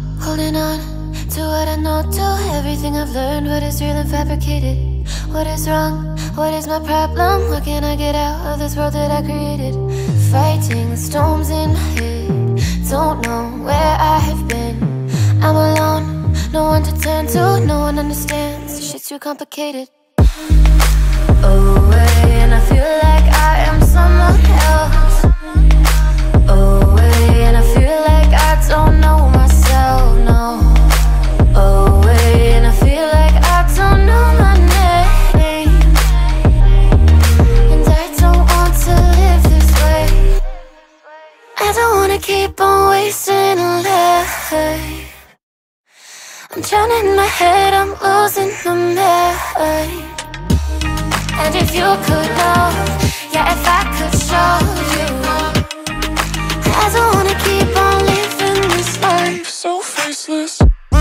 Holding on to what I know, to everything I've learned. What is real and fabricated? What is wrong? What is my problem? What can I get out of this world that I created? Fighting the storms in my head. Don't know where I have been. I'm alone, no one to turn to. No one understands, this shit's too complicated. Away, and I feel like I am someone else. Away, and I feel like I don't know myself, no. Away, and I feel like I don't know my name. And I don't want to live this way. I don't wanna keep on wasting a life. I'm drowning in my head, I'm losing my mind. And if you could know, yeah, if I could show you, I don't wanna keep on living this life so faceless.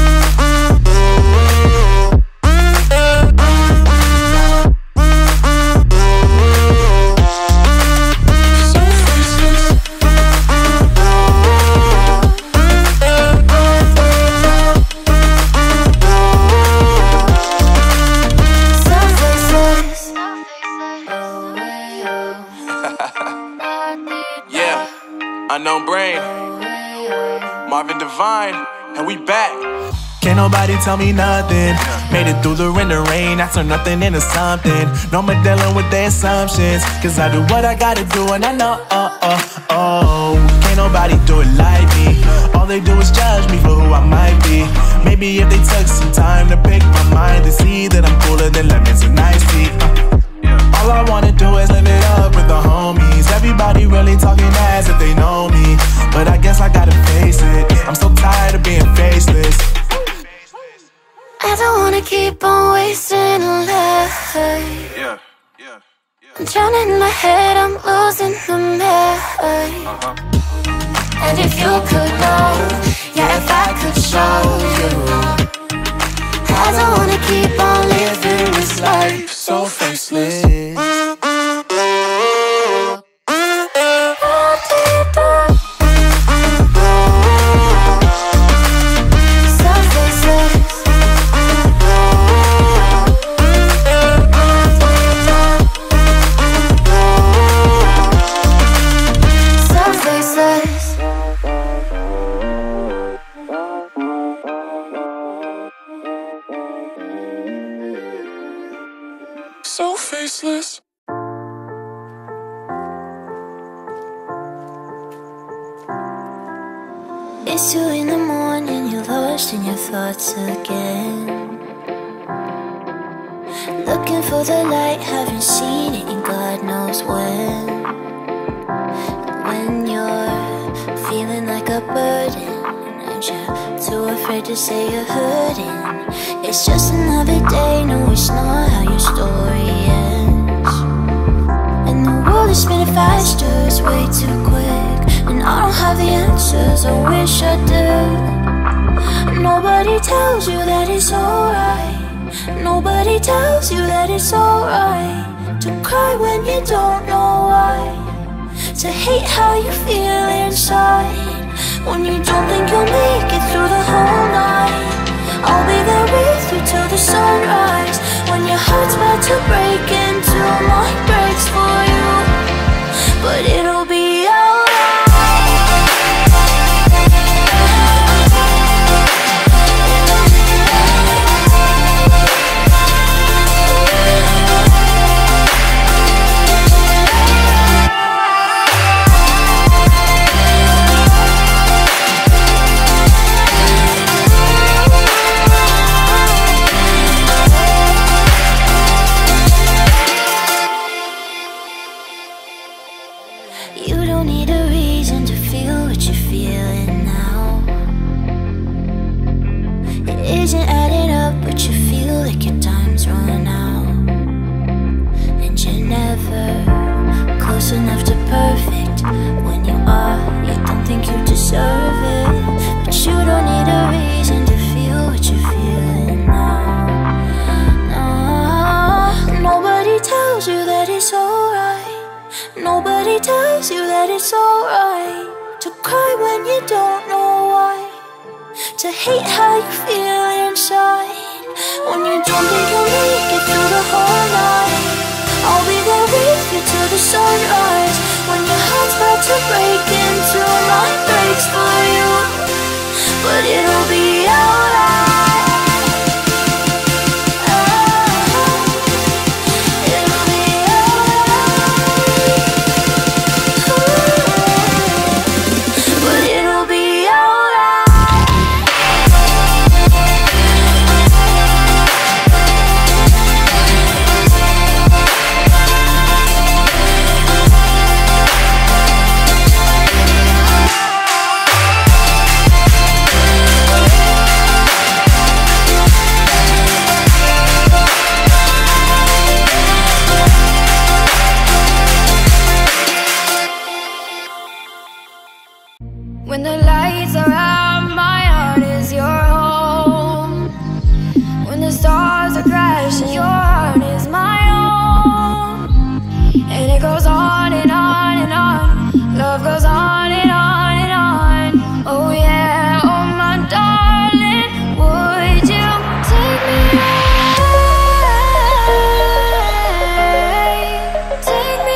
Unknown Brain, Marvin Divine, and we back. Can't nobody tell me nothing. Made it through the rain and rain, I turned nothing into something. No more dealing with their assumptions, cause I do what I gotta do and I know, can't nobody do it like me. All they do is judge me for who I might be. Maybe if they took some time to pick my mind to see that I'm cooler than lemons and iced tea. All I wanna do is live it up with the homies. Everybody really talking as if they know me, but I guess I gotta face it. I'm so tired of being faceless. I don't wanna keep on wasting a life. I'm drowning in my head, I'm losing my mind. And if you could know, yeah, if I could show you, I don't wanna keep on living this life so faceless. So faceless. It's 2 in the morning, you're lost in your thoughts again. Looking for the light, haven't seen it in God knows when. When you're feeling like a burden and you're too afraid to say you're hurting, it's just another day, no it's not how your story ends. And the world is spinning faster, it's way too quick, and I don't have the answers, I wish I did. Nobody tells you that it's alright. Nobody tells you that it's alright to cry when you don't know why, to hate how you feel inside when you don't think you'll make it through the whole night. I'll be there with you till the sunrise, when your heart's about to break into my breaks for you, but it'll be alright. You don't need a reason to feel what you're feeling now. It isn't adding up, but you feel like your time's run out, and you're never close enough to perfect. When you are, you don't think you deserve it, but you don't need a reason to feel what you're feeling now. No, nobody tells you that it's alright. Nobody tells you that it's alright to cry when you don't know why, to hate how you feel inside. When you don't think you'll make it through the whole night, I'll be there with you till the sunrise. When your heart's about to break into my breaks for you, but it'll be alright. When the lights are out, my heart is your home. When the stars are crashing, your heart is my own. And it goes on and on and on. Love goes on and on and on. Oh yeah, oh my darling, would you take me away? Take me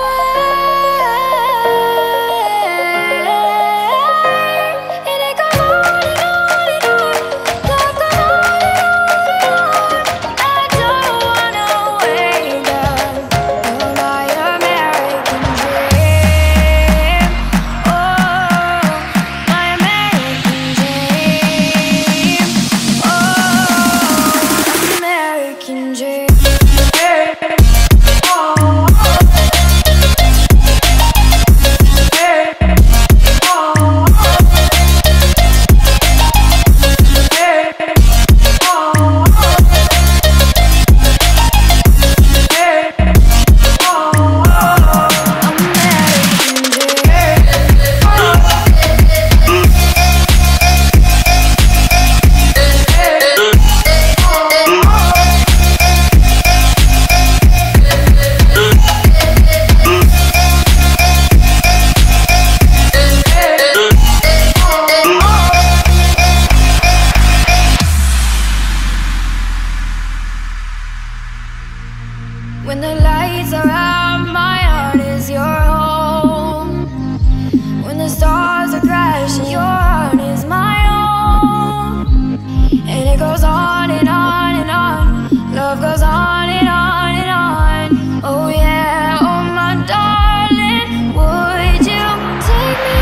When the lights are out, my heart is your home. When the stars are crashing, your heart is my own. And it goes on and on and on. Love goes on and on and on. Oh yeah, oh my darling, would you take me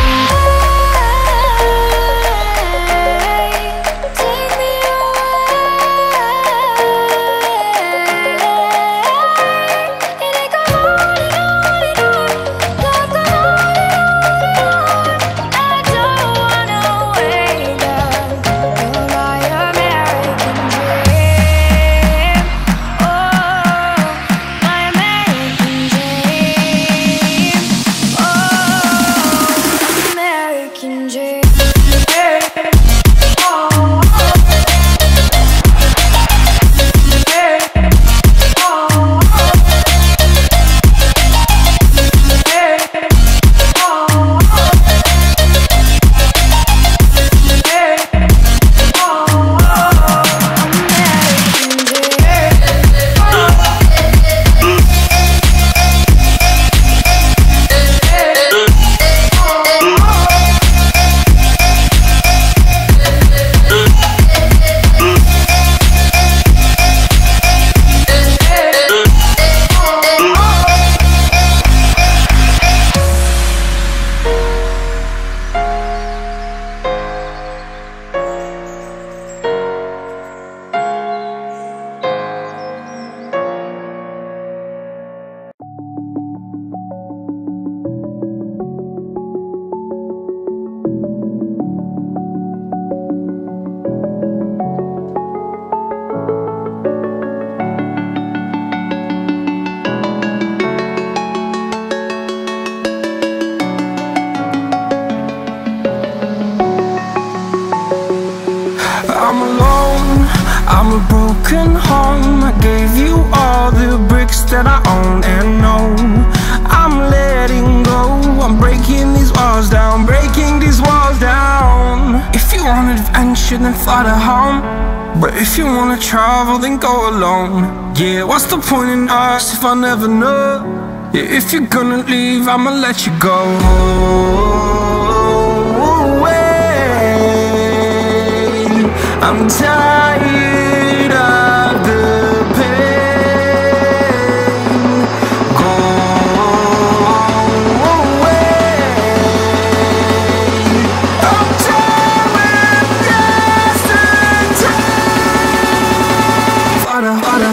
away? Take me broken home. I gave you all the bricks that I own and know. I'm letting go. I'm breaking these walls down, breaking these walls down. If you want adventure, then fly to home. But if you wanna travel, then go alone. Yeah, what's the point in us if I never know? Yeah, if you're gonna leave, I'ma let you go. I'm tired of the pain. Go away. I'm done with yesterday. Fada, fada.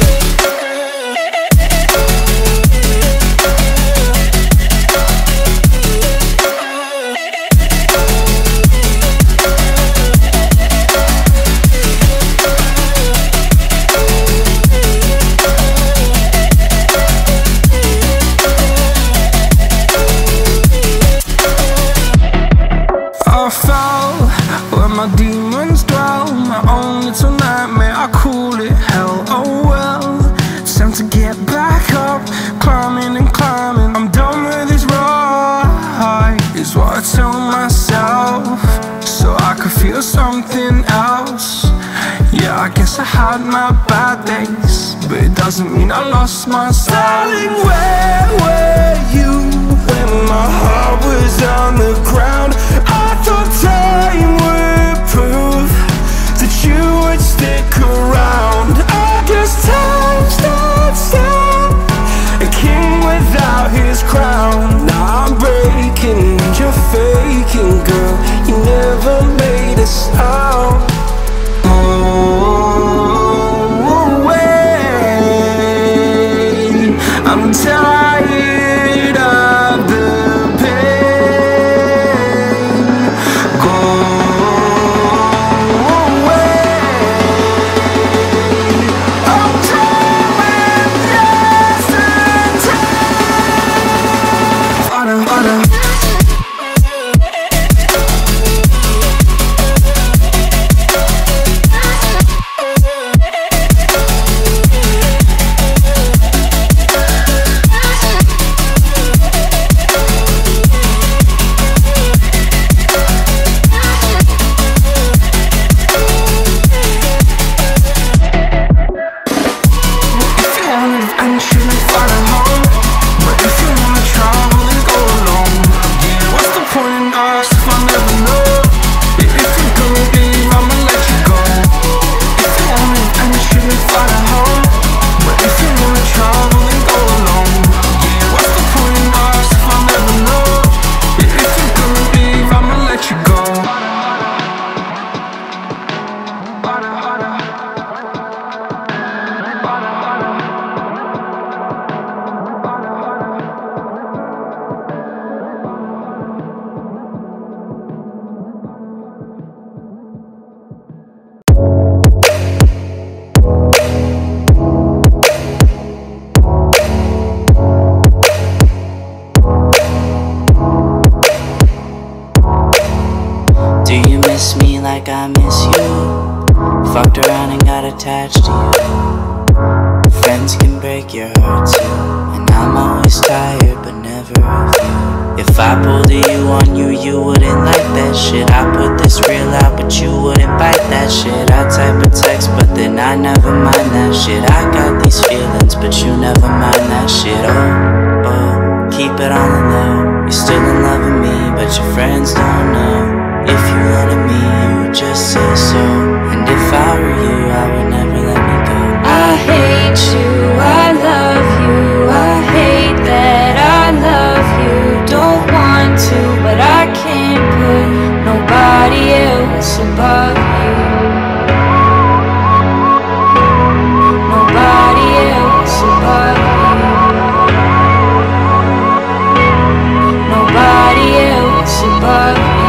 My demons dwell, my own little nightmare, I call it hell, oh well. It's time to get back up, climbing and climbing. I'm done with this ride, is what I tell myself, so I could feel something else. Yeah, I guess I had my bad days, but it doesn't mean I lost my style. Darling, where were you when my heart was on the ground? I thought time would prove that you would stick around. I guess time stood still, a king without his crown. Now I'm breaking and you're faking, girl. You never made a sound. Oh, wait, I'm tired of the pain. Go away. I'm done with yesterday. Fada, fada. Like I miss you. Fucked around and got attached to you. Friends can break your heart too, and I'm always tired but never of you. If I pulled a you on you, you wouldn't like that shit. I put this real out but you wouldn't bite that shit. I type a text but then I never mind that shit. I got these feelings but you never mind that shit. Oh, oh, keep it on the low. You're still in love with me but your friends don't know. If you wanted me, you would just say so. And if I were you, I would never let me go. I hate you, I love you. I hate that I love you. Don't want to, but I can't put nobody else above you. Nobody else above you. Nobody else above you.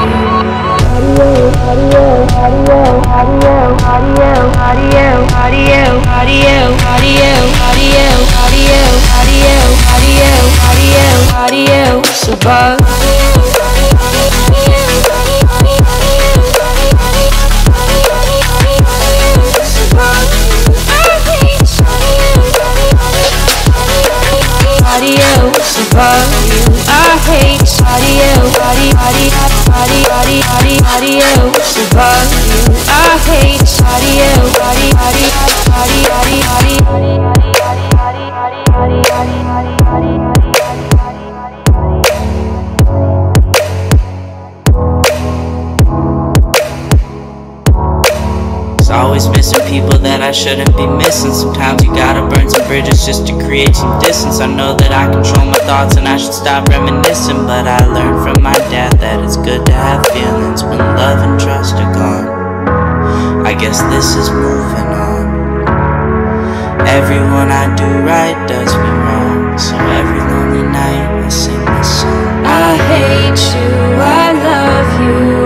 I hate you, to bug you. I hate body you, body, body, body, body, body, body, body, body, body. Always missing people that I shouldn't be missing. Sometimes you gotta burn some bridges just to create some distance. I know that I control my thoughts and I should stop reminiscing, but I learned from my dad that it's good to have feelings when love and trust are gone. I guess this is moving on. Everyone I do right does me wrong, so every lonely night I sing this song. I hate you, I love you.